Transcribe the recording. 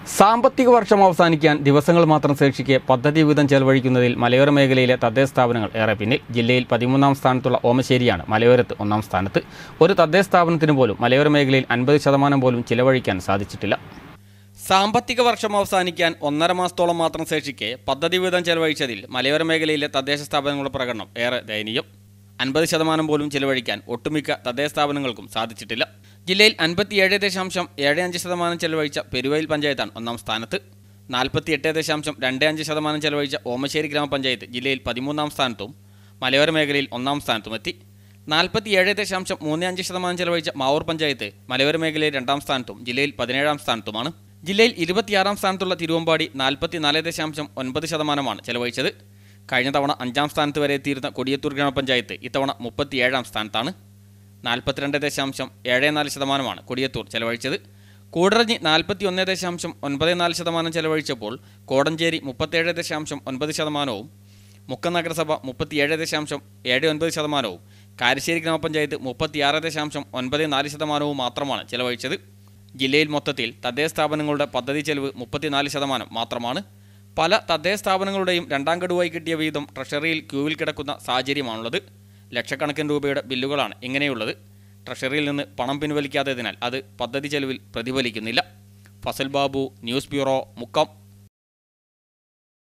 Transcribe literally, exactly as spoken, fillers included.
സാമ്പത്തിക വർഷം അവസാനിക്കാൻ ദിവസങ്ങൾ മാത്രം ശേഷിക്കെ പദ്ധതി വിഹിതം ചെലവഴിക്കുന്നതിൽ മലയോര മേഖലയിലെ തദ്ദേശ സ്ഥാപനങ്ങൾ ഏറെ പിന്നിൽ. ജില്ലയിൽ പതിമൂന്നാം സ്ഥാനത്തുള്ള ഓമശ്ശേരിയാണ് മലയോരത്ത് ഒന്നാം സ്ഥാനത്ത്. ഒരു തദ്ദേശ സ്ഥാപനത്തിന് പോലും മലയോര മേഖലയിൽ അൻപത് ശതമാനം പോലും ചിലവഴിക്കാൻ സാധിച്ചിട്ടില്ല. സാമ്പത്തിക വർഷം അവസാനിക്കാൻ ഒന്നര മാസത്തോളം മാത്രം ശേഷിക്കെ പദ്ധതി വിഹിതം ചെലവഴിച്ചതിൽ മലയോര മേഖലയിലെ തദ്ദേശ സ്ഥാപനങ്ങളുടെ പ്രകടനം ഏറെ ദയനീയം. അൻപത് ശതമാനം പോലും ചിലവഴിക്കാൻ ഒട്ടുമിക്ക തദ്ദേശ സ്ഥാപനങ്ങൾക്കും സാധിച്ചിട്ടില്ല. ജില്ലയിൽ അൻപത്തിയേഴ് ദശാംശം ഏഴ് അഞ്ച് ശതമാനം ചെലവഴിച്ച പെരുവയിൽ പഞ്ചായത്താണ് ഒന്നാം സ്ഥാനത്ത്. നാൽപ്പത്തി എട്ട് ദശാംശം രണ്ട് അഞ്ച് ശതമാനം ചെലവഴിച്ച ഓമശ്ശേരി ഗ്രാമപഞ്ചായത്ത് ജില്ലയിൽ പതിമൂന്നാം സ്ഥാനത്തും മലയോര മേഖലയിൽ ഒന്നാം സ്ഥാനത്തുമെത്തി. നാൽപ്പത്തിയേഴ് ദശാംശം മൂന്ന് അഞ്ച് ശതമാനം ചെലവഴിച്ച മാവൂർ പഞ്ചായത്ത് മലയോര മേഖലയിൽ രണ്ടാം സ്ഥാനത്തും ജില്ലയിൽ പതിനേഴാം സ്ഥാനത്തുമാണ്. ജില്ലയിൽ ഇരുപത്തിയാറാം സ്ഥാനത്തുള്ള തിരുവമ്പാടി നാൽപ്പത്തിനാല് ദശാംശം ഒൻപത് ശതമാനമാണ് ചെലവഴിച്ചത്. കഴിഞ്ഞ തവണ അഞ്ചാം സ്ഥാനത്ത് വരെ എത്തിയിരുന്ന കൊടിയത്തൂർ ഗ്രാമപഞ്ചായത്ത് ഇത്തവണ മുപ്പത്തിയേഴാം സ്ഥാനത്താണ്. നാൽപ്പത്തിരണ്ട് ദശാംശം ഏഴ് നാല് ശതമാനമാണ് കൊടിയത്തൂർ ചെലവഴിച്ചത്. കൂടറഞ്ഞി നാൽപ്പത്തി ഒന്ന് ദശാംശം ഒൻപത് നാല് ശതമാനം ചെലവഴിച്ചപ്പോൾ കോടഞ്ചേരി മുപ്പത്തേഴ് ദശാംശം ഒൻപത് ശതമാനവും മുക്കം നഗരസഭ മുപ്പത്തിയേഴ് ദശാംശം ഏഴ് ഒൻപത് ശതമാനവും കാരശ്ശേരി ഗ്രാമപഞ്ചായത്ത് മുപ്പത്തിയാറ് ദശാംശം ഒൻപത് നാല് ശതമാനവും മാത്രമാണ് ചെലവഴിച്ചത്. ജില്ലയിൽ മൊത്തത്തിൽ തദ്ദേശ സ്ഥാപനങ്ങളുടെ പദ്ധതി ചെലവ് മുപ്പത്തിനാല് ശതമാനം മാത്രമാണ്. പല തദ്ദേശ സ്ഥാപനങ്ങളുടെയും രണ്ടാം ഗഡുവായി കിട്ടിയ വീതം ട്രഷറിയിൽ ക്യൂവിൽ കിടക്കുന്ന സാഹചര്യമാണുള്ളത്. ലക്ഷക്കണക്കിന് രൂപയുടെ ബില്ലുകളാണ് ഇങ്ങനെയുള്ളത്. ട്രഷറിയിൽ നിന്ന് പണം പിൻവലിക്കാത്തതിനാൽ അത് പദ്ധതി ചെലവിൽ പ്രതിഫലിക്കുന്നില്ല. Fazal Babu, news bureau, Mukkam.